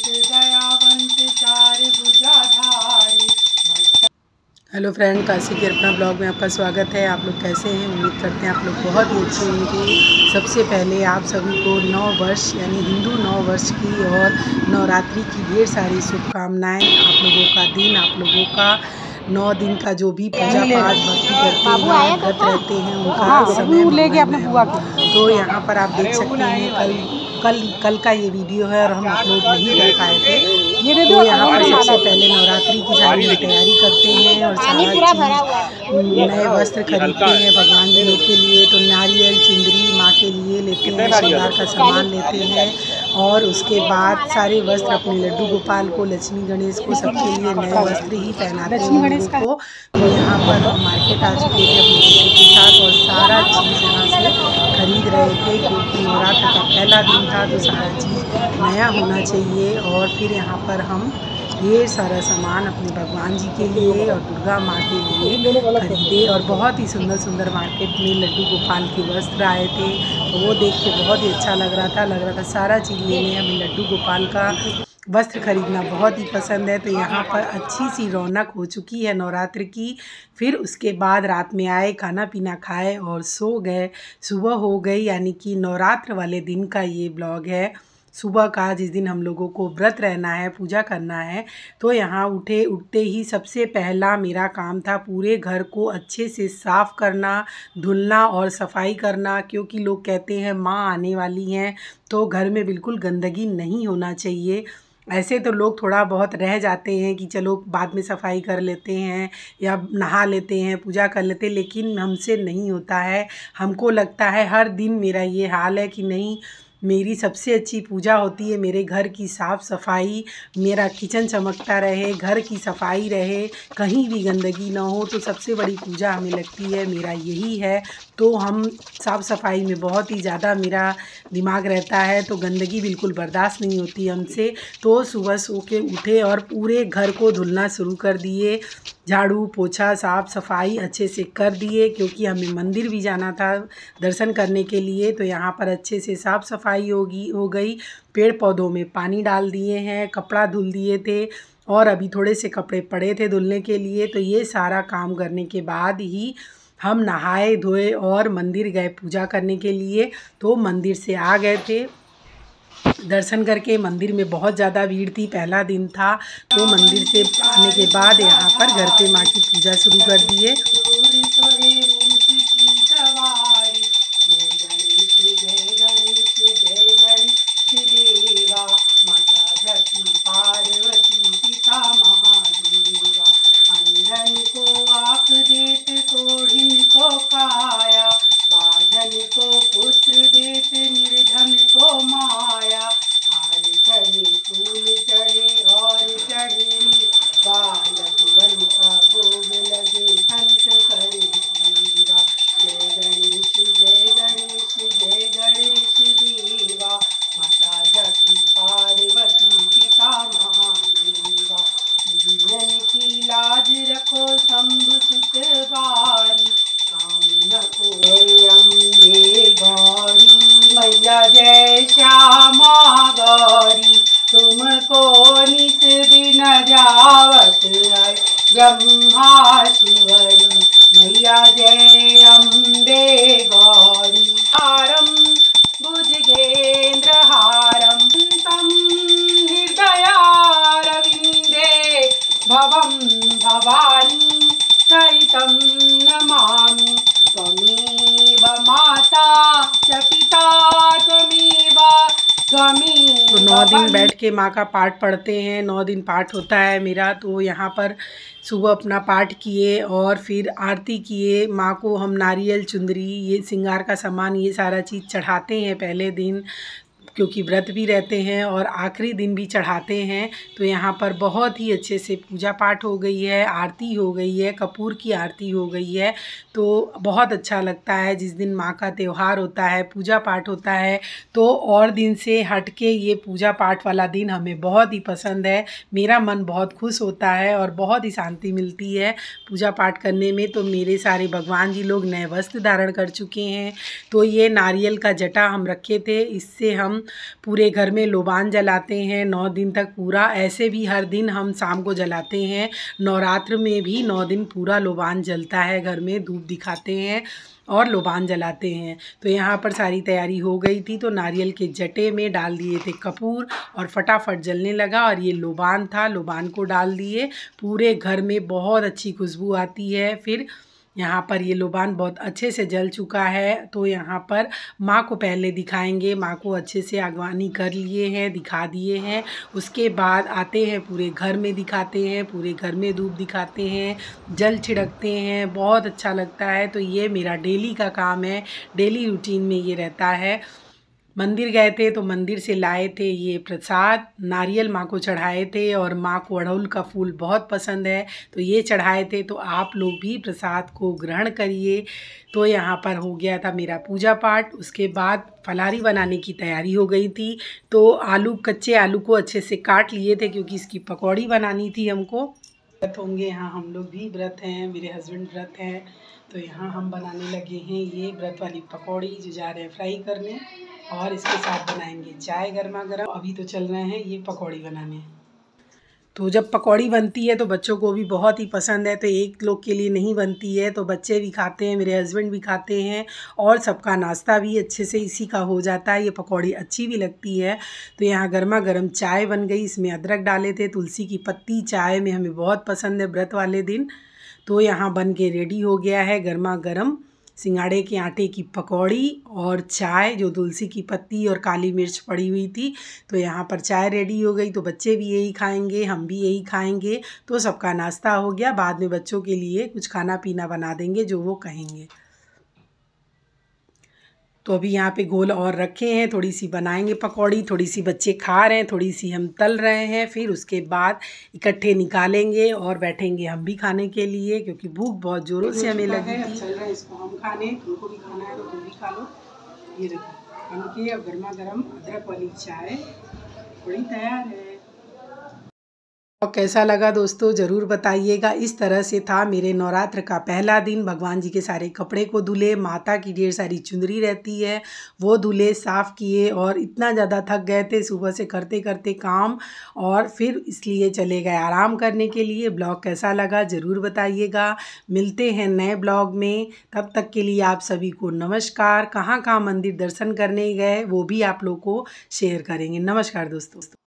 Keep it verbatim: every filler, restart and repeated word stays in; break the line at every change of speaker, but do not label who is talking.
Hello friend, Kashi के अपना blog में आपका स्वागत है। आप लोग कैसे हैं? उम्मीद करते हैं आप लोग बहुत ही अच्छे होंगे। सबसे पहले आप सभी को नौ वर्ष यानी हिंदू नौ वर्ष की और नवरात्रि की ढेर सारी शुभकामनाएं। आप लोगों का दिन, आप लोगों का नौ दिन का जो भी पूजा पाठ भक्ति करते हैं, व्रत रहते हैं, उनका समय मंगलमय हो। तो यहाँ पर आप देख सकते हैं कल कल कल का ये वीडियो है और हम अपलोड नहीं कर पाए थे। तो यहाँ पर सबसे पहले नवरात्रि की सारी तैयारी करते हैं और सारा चीज़ नए वस्त्र खरीदते हैं भगवान जी लोग के लिए। तो नारियल, चुंदरी माँ के लिए लेते हैं, श्रृंगार का सामान लेते हैं और उसके बाद सारे वस्त्र अपने लड्डू गोपाल को, लक्ष्मी गणेश को, सबके लिए नए वस्त्र ही पहनाते हैं लोगों को। तो यहाँ पर हम मार्केट आ चुके थे अपने बेटे के साथ और सारा चीज़ यहाँ से खरीद रहे थे क्योंकि नवरात्र का पहला दिन था तो सारा चीज़ नया होना चाहिए। और फिर यहाँ पर हम ढेर सारा सामान अपने भगवान जी के लिए और दुर्गा माँ के लिए खरीदे और बहुत ही सुंदर सुंदर मार्केट में लड्डू गोपाल के वस्त्र आए थे। तो वो देख के बहुत ही अच्छा लग रहा था लग रहा था सारा चीज़ लेने। हमें लड्डू गोपाल का वस्त्र खरीदना बहुत ही पसंद है। तो यहाँ पर अच्छी सी रौनक हो चुकी है नवरात्र की। फिर उसके बाद रात में आए, खाना पीना खाए और सो गए। सुबह हो गई, यानी कि नवरात्र वाले दिन का ये ब्लॉग है। सुबह का, जिस दिन हम लोगों को व्रत रहना है, पूजा करना है। तो यहाँ उठे उठते ही सबसे पहला मेरा काम था पूरे घर को अच्छे से साफ़ करना, धुलना और सफाई करना। क्योंकि लोग कहते हैं माँ आने वाली हैं तो घर में बिल्कुल गंदगी नहीं होना चाहिए। ऐसे तो लोग थोड़ा बहुत रह जाते हैं कि चलो बाद में सफाई कर लेते हैं या नहा लेते हैं, पूजा कर लेते हैं, लेकिन हमसे नहीं होता है। हमको लगता है हर दिन मेरा ये हाल है कि नहीं, मेरी सबसे अच्छी पूजा होती है मेरे घर की साफ़ सफाई, मेरा किचन चमकता रहे, घर की सफाई रहे, कहीं भी गंदगी ना हो। तो सबसे बड़ी पूजा हमें लगती है मेरा यही है। तो हम साफ़ सफाई में बहुत ही ज़्यादा मेरा दिमाग रहता है। तो गंदगी बिल्कुल बर्दाश्त नहीं होती हमसे। तो सुबह सो के उठे और पूरे घर को धुलना शुरू कर दिए, झाड़ू पोछा साफ़ सफाई अच्छे से कर दिए क्योंकि हमें मंदिर भी जाना था दर्शन करने के लिए। तो यहाँ पर अच्छे से साफ़ सफाई होगी हो गई। पेड़ पौधों में पानी डाल दिए हैं, कपड़ा धुल दिए थे और अभी थोड़े से कपड़े पड़े थे धुलने के लिए। तो ये सारा काम करने के बाद ही हम नहाए धोए और मंदिर गए पूजा करने के लिए। तो मंदिर से आ गए थे दर्शन करके। मंदिर में बहुत ज़्यादा भीड़ थी, पहला दिन था। तो मंदिर से आने के बाद यहाँ पर घर पे माँ की पूजा शुरू कर दिए। अंधन को आँख देत, कोढ़िन को काया, बाधन को पुत्र देत, निर्धन को माया। हार चढ़े फूल चढ़े और चढ़े बाल, भुवन का भोग लगे संत करे सेवा। जय गणेश जय गणेश जय गणेश देवा, माता जकी पार्वती पिता महादेवा। जीवन की लाज रखो शंभु सुत बारी, कामना को अम्बे गौरी मैया जय श्यामा गौरी। तुमको निस दिन जावत है ब्रह्मा शिवरी, मैया जय अम्बे गौरी। हारम भुजगेंद्र हारम तम हृदयारविंदे, भवं भवानी सहितं नमामि। त्वमेव माता च पिता त्वमेव त्वमेव। तो नौ दिन बैठ के माँ का पाठ पढ़ते हैं, नौ दिन पाठ होता है मेरा। तो यहाँ पर सुबह अपना पाठ किए और फिर आरती किए। माँ को हम नारियल, चुंदरी, ये श्रृंगार का सामान, ये सारा चीज़ चढ़ाते हैं पहले दिन क्योंकि व्रत भी रहते हैं और आखिरी दिन भी चढ़ाते हैं। तो यहाँ पर बहुत ही अच्छे से पूजा पाठ हो गई है, आरती हो गई है, कपूर की आरती हो गई है। तो बहुत अच्छा लगता है जिस दिन माँ का त्यौहार होता है, पूजा पाठ होता है। तो और दिन से हट के ये पूजा पाठ वाला दिन हमें बहुत ही पसंद है। मेरा मन बहुत खुश होता है और बहुत ही शांति मिलती है पूजा पाठ करने में। तो मेरे सारे भगवान जी लोग नए वस्त्र धारण कर चुके हैं। तो ये नारियल का जटा हम रखे थे, इससे हम पूरे घर में लोबान जलाते हैं नौ दिन तक पूरा। ऐसे भी हर दिन हम शाम को जलाते हैं। नवरात्र में भी नौ दिन पूरा लोबान जलता है घर में, धूप दिखाते हैं और लोबान जलाते हैं। तो यहाँ पर सारी तैयारी हो गई थी तो नारियल के जटे में डाल दिए थे कपूर और फटाफट जलने लगा। और ये लोबान था, लोबान को डाल दिए। पूरे घर में बहुत अच्छी खुशबू आती है। फिर यहाँ पर ये लोबान बहुत अच्छे से जल चुका है तो यहाँ पर माँ को पहले दिखाएंगे। माँ को अच्छे से अगवानी कर लिए हैं, दिखा दिए हैं। उसके बाद आते हैं पूरे घर में दिखाते हैं, पूरे घर में धूप दिखाते हैं, जल छिड़कते हैं। बहुत अच्छा लगता है। तो ये मेरा डेली का काम है, डेली रूटीन में ये रहता है। मंदिर गए थे तो मंदिर से लाए थे ये प्रसाद, नारियल माँ को चढ़ाए थे और माँ को अड़हुल का फूल बहुत पसंद है तो ये चढ़ाए थे। तो आप लोग भी प्रसाद को ग्रहण करिए। तो यहाँ पर हो गया था मेरा पूजा पाठ। उसके बाद फलारी बनाने की तैयारी हो गई थी। तो आलू, कच्चे आलू को अच्छे से काट लिए थे क्योंकि इसकी पकौड़ी बनानी थी हमको। व्रत होंगे, यहाँ हम लोग भी व्रत हैं, मेरे हस्बैंड व्रत हैं। तो यहाँ हम बनाने लगे हैं ये व्रत वाली पकौड़ी जो जा रहे हैं फ्राई करने। और इसके साथ बनाएंगे चाय गर्मा गर्म। अभी तो चल रहे हैं ये पकौड़ी बनाने। तो जब पकौड़ी बनती है तो बच्चों को भी बहुत ही पसंद है। तो एक लोग के लिए नहीं बनती है तो बच्चे भी खाते हैं, मेरे हस्बैंड भी खाते हैं और सबका नाश्ता भी अच्छे से इसी का हो जाता है। ये पकौड़ी अच्छी भी लगती है। तो यहाँ गर्मा गर्म चाय बन गई। इसमें अदरक डाले थे, तुलसी की पत्ती चाय में हमें बहुत पसंद है व्रत वाले दिन। तो यहाँ बन के रेडी हो गया है गर्मा गर्म सिंगाड़े के आटे की पकौड़ी और चाय जो तुलसी की पत्ती और काली मिर्च पड़ी हुई थी। तो यहाँ पर चाय रेडी हो गई। तो बच्चे भी यही खाएंगे, हम भी यही खाएंगे। तो सबका नाश्ता हो गया। बाद में बच्चों के लिए कुछ खाना पीना बना देंगे जो वो कहेंगे। तो अभी यहाँ पे गोल और रखे हैं, थोड़ी सी बनाएंगे पकौड़ी, थोड़ी सी बच्चे खा रहे हैं, थोड़ी सी हम तल रहे हैं। फिर उसके बाद इकट्ठे निकालेंगे और बैठेंगे हम भी खाने के लिए क्योंकि भूख बहुत ज़ोरों से हमें लगी थी। चल रहा है इसको हम खाने, तुमको भी खाना है तो तुम भी खा लो। ये देखो उनकी अब गर्मा गर्म अदरक वाली चाय थोड़ी तैयार है। और कैसा लगा दोस्तों ज़रूर बताइएगा। इस तरह से था मेरे नवरात्र का पहला दिन। भगवान जी के सारे कपड़े को धुले, माता की ढेर सारी चुनरी रहती है वो धुले, साफ़ किए और इतना ज़्यादा थक गए थे सुबह से करते करते काम, और फिर इसलिए चले गए आराम करने के लिए। ब्लॉग कैसा लगा ज़रूर बताइएगा। मिलते हैं नए ब्लॉग में, तब तक के लिए आप सभी को नमस्कार। कहाँ कहाँ मंदिर दर्शन करने गए वो भी आप लोग को शेयर करेंगे। नमस्कार दोस्तों।